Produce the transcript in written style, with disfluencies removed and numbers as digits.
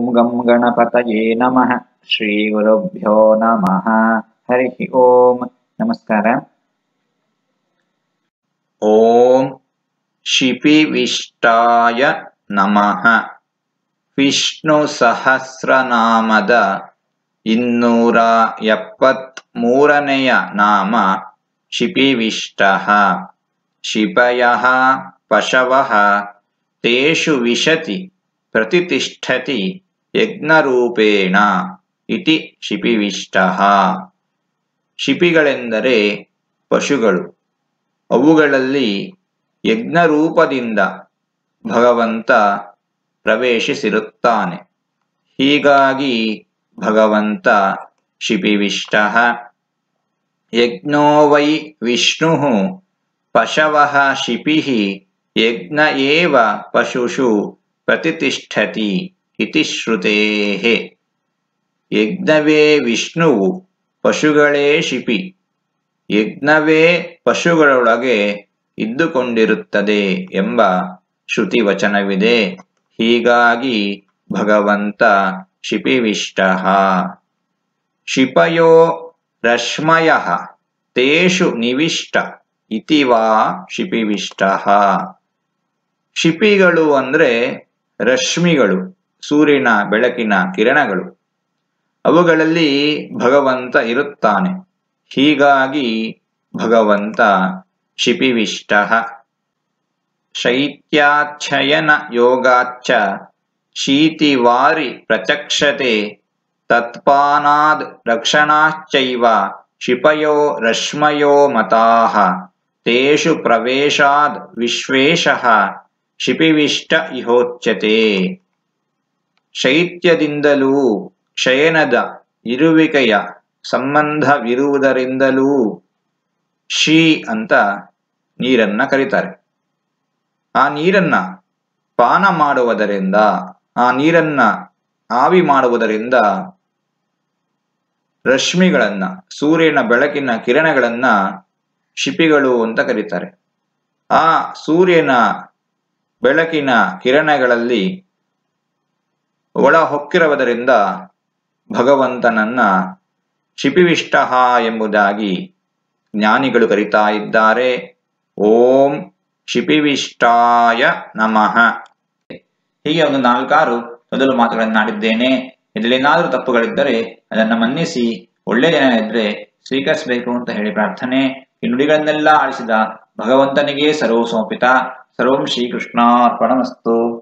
गं गणपतये नमः। श्रीगुरुभ्यो नमः। हरिः ओम। नमस्कार। ओम शिपिविष्टाय नमः। विष्णु सहस्रनामद 273ನೆಯ ನಾಮ ಶಿಪಿವಿಷ್ಟಃ। ಶಿಪಯಃ ಪಶವಃ ತೇಷು ವಿಶತಿ ಪ್ರತಿಷ್ಠತಿ ಯಜ್ಞರೂಪೇಣ ಇತಿ ಶಿಪಿವಿಷ್ಟಃ। ಶಿಪಿಗಳೆಂದರೆ ಪಶುಗಳು, ಅವುಗಳಲ್ಲಿ ಯಜ್ಞರೂಪದಿಂದ ಭಗವಂತ ಪ್ರವೇಶಿಸಿರುತ್ತಾನೆ. ಹೀಗಾಗಿ ಭಗವಂತ ಶಿಪಿವಿಷ್ಟಃ। ಯಜ್ಞೋ ವೈ ವಿಷ್ಣುಃ ಪಶವಃ ಶಿಪಿಃ ಯಜ್ಞ ಏವ ಪಶುಷು ಪ್ರತಿಷ್ಠತಿ ಇತಿ ಶ್ರುತೇಃ। ಯಜ್ಞವೇ ವಿಷ್ಣುವು, ಪಶುಗಳೇ ಶಿಪಿ, ಯಜ್ಞವೇ ಪಶುಗಳೊಳಗೆ ಇದ್ದುಕೊಂಡಿರುತ್ತದೆ ಎಂಬ ಶ್ರುತಿವಚನವಿದೆ. ಹೀಗಾಗಿ ಭಗವಂತ ಶಿಪಿವಿಷ್ಟಃ। ಶಿಪಯೋ ರಶ್ಮಯಃ ತೇಷು ನಿವಿಷ್ಟ ಇತಿ ವಾ ಶಿಪಿವಿಷ್ಟಃ। ಶಿಪಿಗಳು ಅಂದರೆ ರಶ್ಮಿಗಳು, ಸೂರ್ಯನ ಬೆಳಕಿನ ಕಿರಣಗಳು, ಅವುಗಳಲ್ಲಿ ಭಗವಂತ ಇರುತ್ತಾನೆ. ಹೀಗಾಗಿ ಭಗವಂತ ಶಿಪಿವಿಷ್ಟಃ। ಶೈತ್ಯಾಚ್ಛಯನ ಯೋಗಾಚ್ಚ ಶೀತಿವಾರಿ ಪ್ರಚಕ್ಷತೆ ತತ್ಪಾನಾದ್ ರಕ್ಷಣಾಶ್ಚೈವ ಶಿಪಯೋ ರಶ್ಮಯೋ ಮತಾಃ ತೇಷು ಪ್ರವೇಶಾದ್ ವಿಶ್ವೇಶಃ ಶಿಪಿವಿಷ್ಟ ಇಹೋಚ್ಯತೆ। ಶೈತ್ಯದಿಂದಲೂ ಶಯನದ ಇರುವಿಕೆಯ ಸಂಬಂಧವಿರುವುದರಿಂದಲೂ ಶೀ ಅಂತ ನೀರನ್ನ ಕರೀತಾರೆ. ಆ ನೀರನ್ನ ಪಾನ ಮಾಡುವುದರಿಂದ, ಆ ನೀರನ್ನ ಆವಿ ಮಾಡುವುದರಿಂದ ರಶ್ಮಿಗಳನ್ನ, ಸೂರ್ಯನ ಬೆಳಕಿನ ಕಿರಣಗಳನ್ನ ಶಿಪಿಗಳು ಅಂತ ಕರೀತಾರೆ. ಆ ಸೂರ್ಯನ ಬೆಳಕಿನ ಕಿರಣಗಳಲ್ಲಿ ಒಳ ಹೊಕ್ಕಿರುವುದರಿಂದ ಭಗವಂತನನ್ನ ಶಿಪಿವಿಷ್ಟಃ ಎಂಬುದಾಗಿ ಜ್ಞಾನಿಗಳು ಕರೀತಾ ಇದ್ದಾರೆ. ಓಂ ಶಿಪಿವಿಷ್ಟಾಯ ನಮಃ. ಹೀಗೆ ಒಂದು 4-6 ಮೊದಲು ಮಾತುಗಳನ್ನಾಡಿದ್ದೇನೆ. ಇದರಲ್ಲೇನಾದರೂ ತಪ್ಪುಗಳಿದ್ದರೆ ಅದನ್ನು ಮನ್ನಿಸಿ, ಒಳ್ಳೆಯ ಜನ ಇದ್ರೆ ಸ್ವೀಕರಿಸಬೇಕು ಅಂತ ಹೇಳಿ ಪ್ರಾರ್ಥನೆ. ಈ ನುಡಿಗಳನ್ನೆಲ್ಲ ಆಳಿಸಿದ ಭಗವಂತನಿಗೆ ಸರ್ವ ಸಮರ್ಪಿತ. ಸರ್ವಂ ಶ್ರೀಕೃಷ್ಣಾರ್ಪಣಮಸ್ತು.